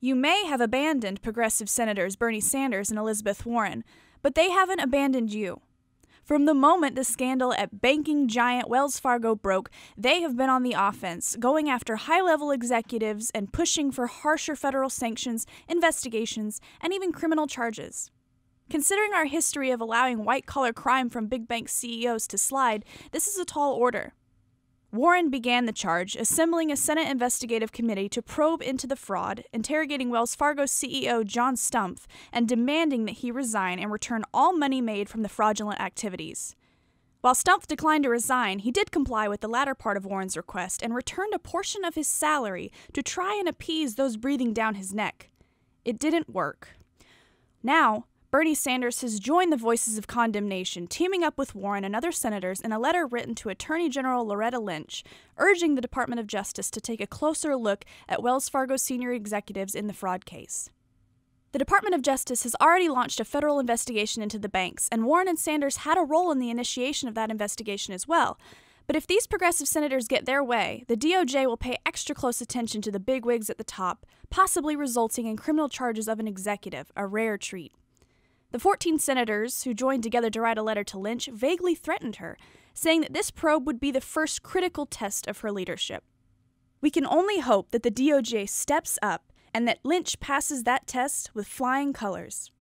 You may have abandoned progressive Senators Bernie Sanders and Elizabeth Warren, but they haven't abandoned you. From the moment the scandal at banking giant Wells Fargo broke, they have been on the offense, going after high-level executives and pushing for harsher federal sanctions, investigations, and even criminal charges. Considering our history of allowing white-collar crime from big bank CEOs to slide, this is a tall order. Warren began the charge, assembling a Senate investigative committee to probe into the fraud, interrogating Wells Fargo CEO John Stumpf, and demanding that he resign and return all money made from the fraudulent activities. While Stumpf declined to resign, he did comply with the latter part of Warren's request and returned a portion of his salary to try and appease those breathing down his neck. It didn't work. Now, Bernie Sanders has joined the voices of condemnation, teaming up with Warren and other senators in a letter written to Attorney General Loretta Lynch, urging the Department of Justice to take a closer look at Wells Fargo senior executives in the fraud case. The Department of Justice has already launched a federal investigation into the banks, and Warren and Sanders had a role in the initiation of that investigation as well. But if these progressive senators get their way, the DOJ will pay extra close attention to the bigwigs at the top, possibly resulting in criminal charges of an executive, a rare treat. The 14 senators who joined together to write a letter to Lynch vaguely threatened her, saying that this probe would be the first critical test of her leadership. We can only hope that the DOJ steps up and that Lynch passes that test with flying colors.